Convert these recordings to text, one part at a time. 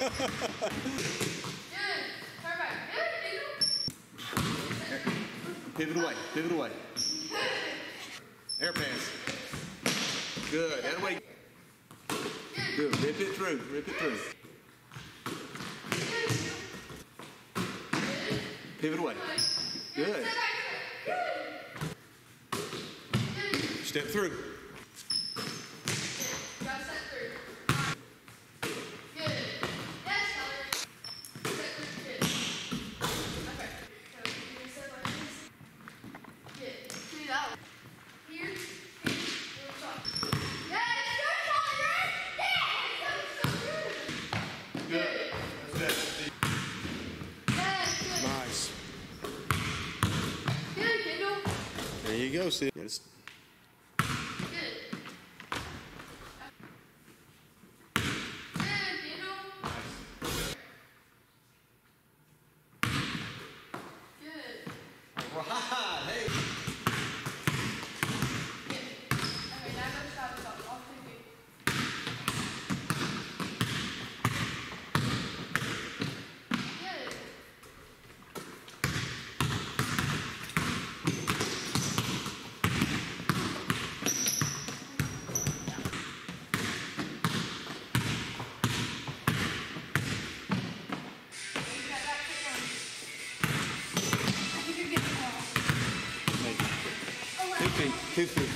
Turn back. Pivot away, pivot away. Air pass. Good, that way. Good, rip it through, rip it through. Pivot away. Good. Step through. Nice. There you go, Sid. Yes. Two feet.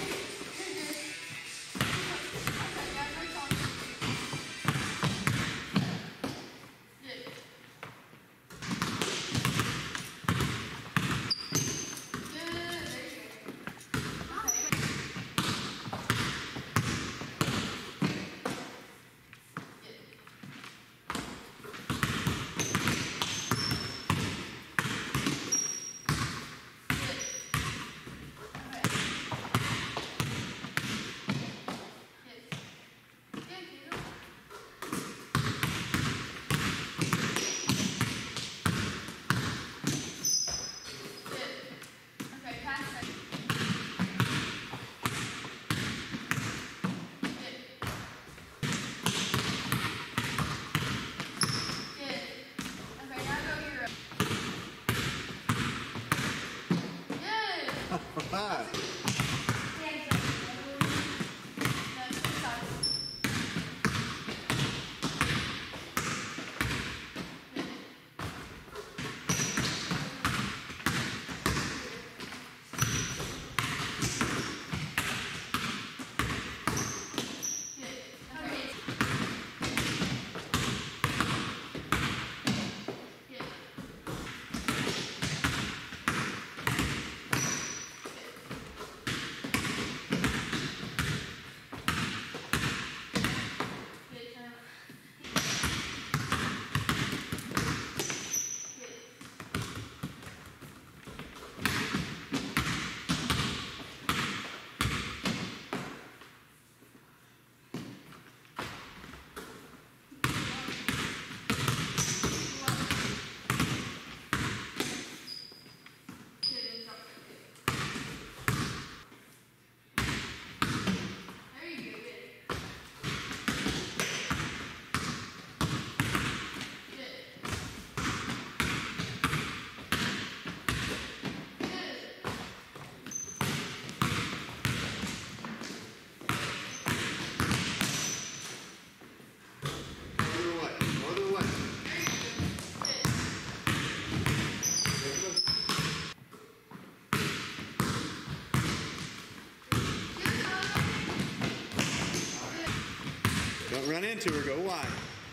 Don't run into her, go wide.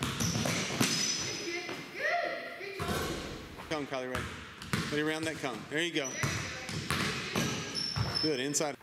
Come, Kylie Ray. Put it around that cone. There you go. Good, inside.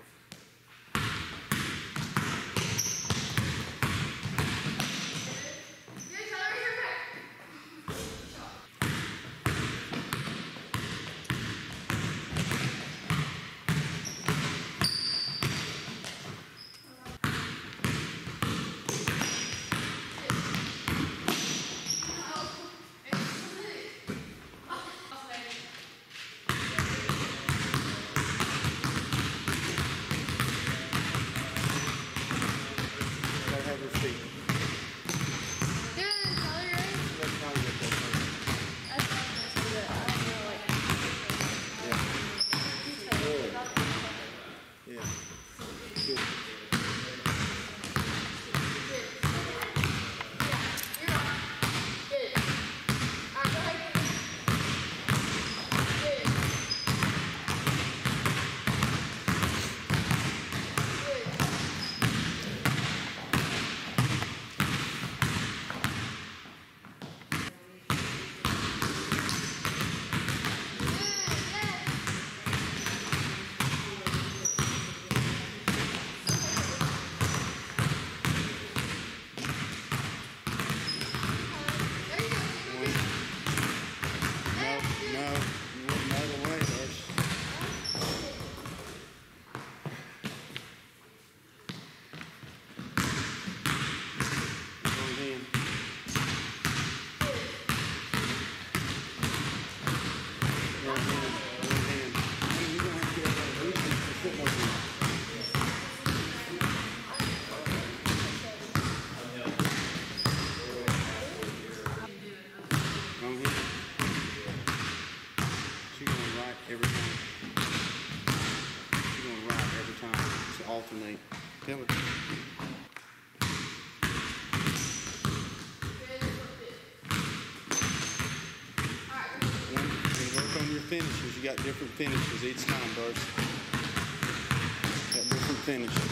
finishes. You got different finishes each time, Darcy. Got different finishes.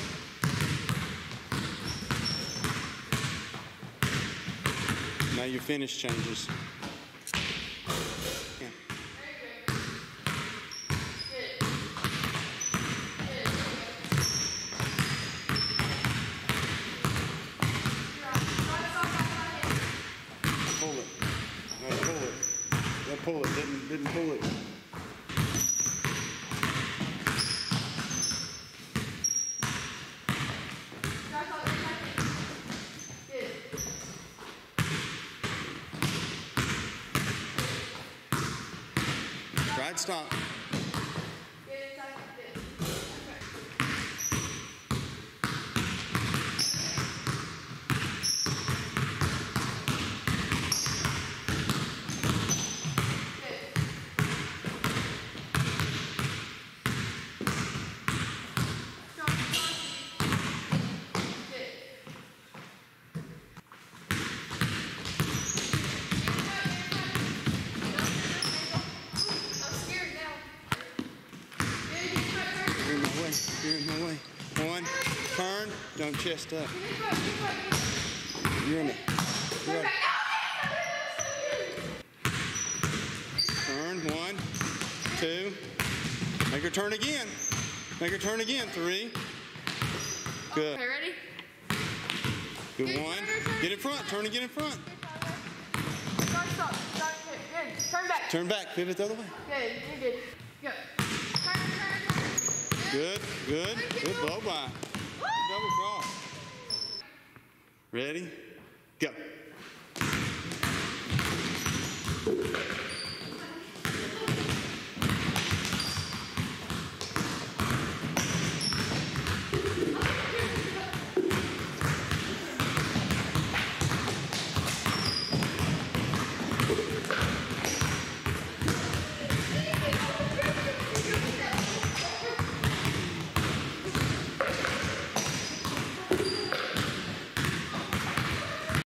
Now your finish changes. Yeah. Pull it. No, pull it. No, pull it. Didn't pull it. Right, stop. You're in my way. One, turn, don't chest up. You're in it. You're right. Turn, 1, 2. Make her turn again. Make her turn again. 3. Good. Okay, ready? Good. 1. Get in front. Turn and get in front. Stop. Good. Turn back. Turn back. Pivot the other way. Good. You're good. Go. Turn. Good. Good. Good blow by. Double cross. Ready? Go.